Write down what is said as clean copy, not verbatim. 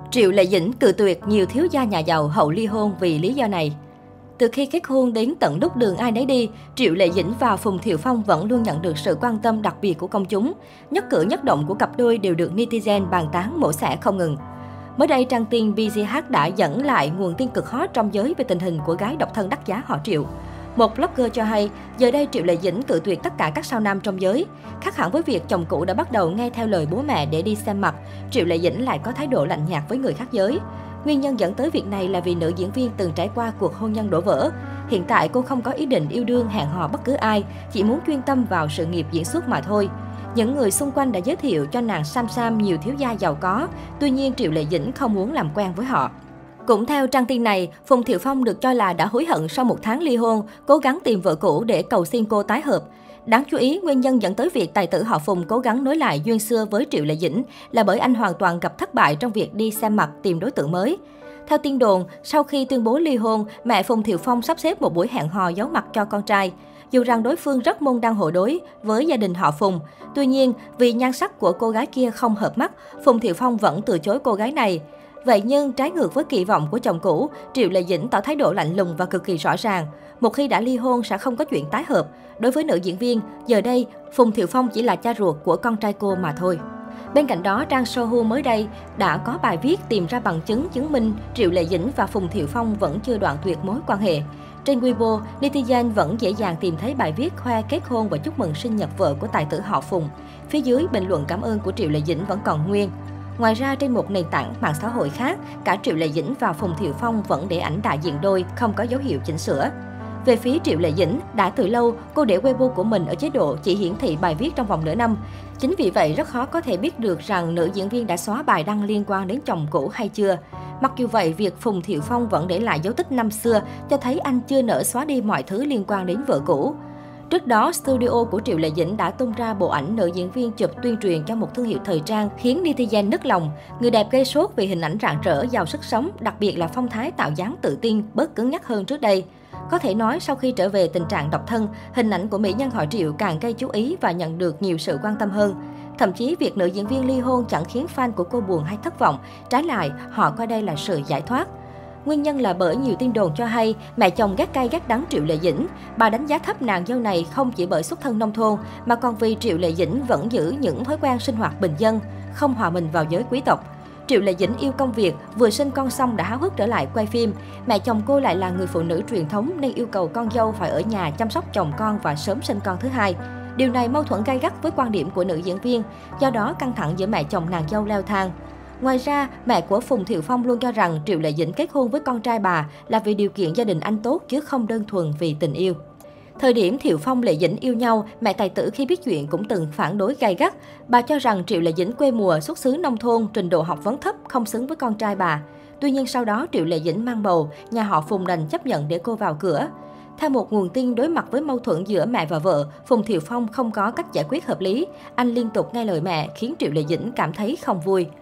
Triệu Lệ Dĩnh cự tuyệt nhiều thiếu gia nhà giàu hậu ly hôn vì lý do này. Từ khi kết hôn đến tận lúc đường ai nấy đi, Triệu Lệ Dĩnh và Phùng Thiệu Phong vẫn luôn nhận được sự quan tâm đặc biệt của công chúng. Nhất cử nhất động của cặp đôi đều được netizen bàn tán mổ xẻ không ngừng. Mới đây, trang tin BZH đã dẫn lại nguồn tin cực hot trong giới về tình hình của gái độc thân đắt giá họ Triệu. Một blogger cho hay, giờ đây Triệu Lệ Dĩnh cự tuyệt tất cả các sao nam trong giới. Khác hẳn với việc chồng cũ đã bắt đầu nghe theo lời bố mẹ để đi xem mặt, Triệu Lệ Dĩnh lại có thái độ lạnh nhạt với người khác giới. Nguyên nhân dẫn tới việc này là vì nữ diễn viên từng trải qua cuộc hôn nhân đổ vỡ. Hiện tại cô không có ý định yêu đương hẹn hò bất cứ ai, chỉ muốn chuyên tâm vào sự nghiệp diễn xuất mà thôi. Những người xung quanh đã giới thiệu cho nàng Sam nhiều thiếu gia giàu có, tuy nhiên Triệu Lệ Dĩnh không muốn làm quen với họ. Cũng theo trang tin này, Phùng Thiệu Phong được cho là đã hối hận sau 1 tháng ly hôn, cố gắng tìm vợ cũ để cầu xin cô tái hợp. Đáng chú ý, nguyên nhân dẫn tới việc tài tử họ Phùng cố gắng nối lại duyên xưa với Triệu Lệ Dĩnh là bởi anh hoàn toàn gặp thất bại trong việc đi xem mặt tìm đối tượng mới. Theo tin đồn, sau khi tuyên bố ly hôn, mẹ Phùng Thiệu Phong sắp xếp một buổi hẹn hò giấu mặt cho con trai. Dù rằng đối phương rất môn đăng hộ đối với gia đình họ Phùng, tuy nhiên vì nhan sắc của cô gái kia không hợp mắt, Phùng Thiệu Phong vẫn từ chối cô gái này. Vậy nhưng trái ngược với kỳ vọng của chồng cũ, Triệu Lệ Dĩnh tỏ thái độ lạnh lùng và cực kỳ rõ ràng. Một khi đã ly hôn sẽ không có chuyện tái hợp. Đối với nữ diễn viên, giờ đây Phùng Thiệu Phong chỉ là cha ruột của con trai cô mà thôi. Bên cạnh đó, trang Sohu mới đây đã có bài viết tìm ra bằng chứng chứng minh Triệu Lệ Dĩnh và Phùng Thiệu Phong vẫn chưa đoạn tuyệt mối quan hệ. Trên Weibo, netizen vẫn dễ dàng tìm thấy bài viết khoe kết hôn và chúc mừng sinh nhật vợ của tài tử họ Phùng. Phía dưới, bình luận cảm ơn của Triệu Lệ Dĩnh vẫn còn nguyên. Ngoài ra, trên một nền tảng mạng xã hội khác, cả Triệu Lệ Dĩnh và Phùng Thiệu Phong vẫn để ảnh đại diện đôi, không có dấu hiệu chỉnh sửa. Về phía Triệu Lệ Dĩnh, đã từ lâu, cô để Weibo của mình ở chế độ chỉ hiển thị bài viết trong vòng nửa năm. Chính vì vậy, rất khó có thể biết được rằng nữ diễn viên đã xóa bài đăng liên quan đến chồng cũ hay chưa. Mặc dù vậy, việc Phùng Thiệu Phong vẫn để lại dấu tích năm xưa cho thấy anh chưa nỡ xóa đi mọi thứ liên quan đến vợ cũ. Trước đó, studio của Triệu Lệ Dĩnh đã tung ra bộ ảnh nữ diễn viên chụp tuyên truyền cho một thương hiệu thời trang khiến netizen nức lòng. Người đẹp gây sốt vì hình ảnh rạng rỡ, giàu sức sống, đặc biệt là phong thái tạo dáng tự tin, bớt cứng nhắc hơn trước đây. Có thể nói, sau khi trở về tình trạng độc thân, hình ảnh của mỹ nhân họ Triệu càng gây chú ý và nhận được nhiều sự quan tâm hơn. Thậm chí, việc nữ diễn viên ly hôn chẳng khiến fan của cô buồn hay thất vọng, trái lại, họ coi đây là sự giải thoát. Nguyên nhân là bởi nhiều tin đồn cho hay mẹ chồng ghét cay ghét đắng Triệu Lệ Dĩnh. Bà đánh giá thấp nàng dâu này không chỉ bởi xuất thân nông thôn, mà còn vì Triệu Lệ Dĩnh vẫn giữ những thói quen sinh hoạt bình dân, không hòa mình vào giới quý tộc. Triệu Lệ Dĩnh yêu công việc, vừa sinh con xong đã háo hức trở lại quay phim. Mẹ chồng cô lại là người phụ nữ truyền thống nên yêu cầu con dâu phải ở nhà chăm sóc chồng con và sớm sinh con thứ hai. Điều này mâu thuẫn gay gắt với quan điểm của nữ diễn viên, do đó căng thẳng giữa mẹ chồng nàng dâu leo thang. Ngoài ra, mẹ của Phùng Thiệu Phong luôn cho rằng Triệu Lệ Dĩnh kết hôn với con trai bà là vì điều kiện gia đình anh tốt chứ không đơn thuần vì tình yêu. Thời điểm Thiệu Phong Lệ Dĩnh yêu nhau, mẹ tài tử khi biết chuyện cũng từng phản đối gay gắt. Bà cho rằng Triệu Lệ Dĩnh quê mùa, xuất xứ nông thôn, trình độ học vấn thấp, không xứng với con trai bà. Tuy nhiên sau đó Triệu Lệ Dĩnh mang bầu, nhà họ Phùng đành chấp nhận để cô vào cửa. Theo một nguồn tin, đối mặt với mâu thuẫn giữa mẹ và vợ, Phùng Thiệu Phong không có cách giải quyết hợp lý. Anh liên tục nghe lời mẹ khiến Triệu Lệ Dĩnh cảm thấy không vui.